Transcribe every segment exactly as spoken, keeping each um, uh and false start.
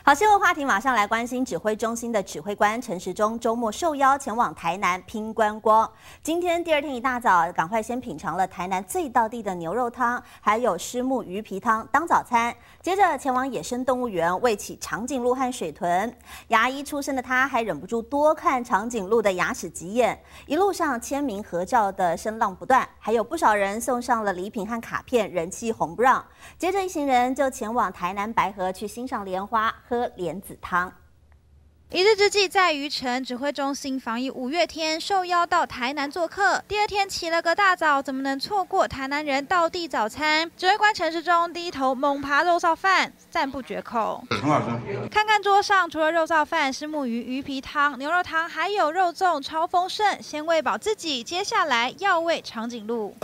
好，新闻话题马上来关心指挥中心的指挥官陈时中周末受邀前往台南拼观光。今天第二天一大早，赶快先品尝了台南最道地的牛肉汤，还有虱目鱼皮汤当早餐。接着前往野生动物园喂起长颈鹿和水豚。牙医出身的他，还忍不住多看长颈鹿的牙齿急眼。一路上签名合照的声浪不断，还有不少人送上了礼品和卡片，人气红不让。接着一行人就前往台南白河去欣赏莲花。喝莲子汤。 一日之计在于晨，指挥中心防疫五月天受邀到台南做客，第二天起了个大早，怎么能错过台南人道地早餐？指挥官陈时中低头猛扒肉燥饭，赞不绝口。 很好吃。 看看桌上，除了肉燥饭、虱目鱼、鱼皮汤、牛肉汤，还有肉粽，超丰盛。先喂饱自己，接下来要喂长颈鹿。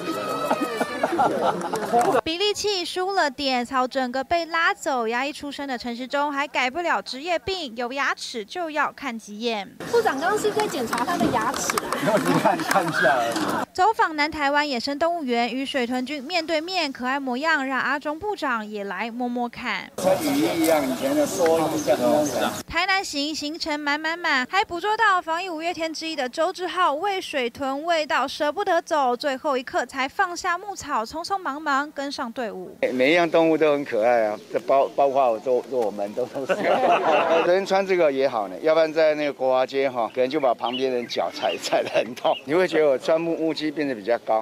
比力气输了点，朝整个被拉走。牙医出身的陈时中还改不了职业病，有牙齿就要看急眼。 部长刚刚是在检查他的牙齿啊？ 没有，只看看一下而已。 走访南台湾野生动物园，与水豚君面对面，可爱模样让阿中部长也来摸摸看。 像雨衣一样，以前的蓑衣这样。 台南行行程满满满，还捕捉到防疫五月天之一的周志浩喂水豚喂到舍不得走，最后一刻才放下牧草，匆匆忙忙跟上队伍。 每一样动物都很可爱啊，这包包括我都我们都都是。有人穿这个也好呢，要不然在那个国华街哈，可能就把旁边人脚踩踩得很痛。你会觉得我穿木木屐变得比较高，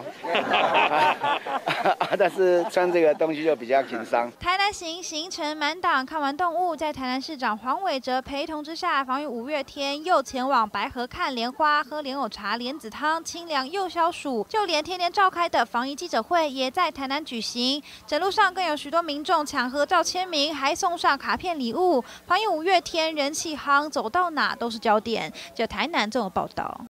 但是穿这个东西就比较轻松。 台南行行程满档，看完动物，在台南市长黄伟哲陪同之下，防疫五月天又前往白河看莲花，喝莲藕茶、莲子汤，清凉又消暑。就连天天召开的防疫记者会也在台南举行，整路上更有许多民众抢合照签名，还送上卡片礼物。防疫五月天人气夯，走到哪都是焦点。这台南这种报道。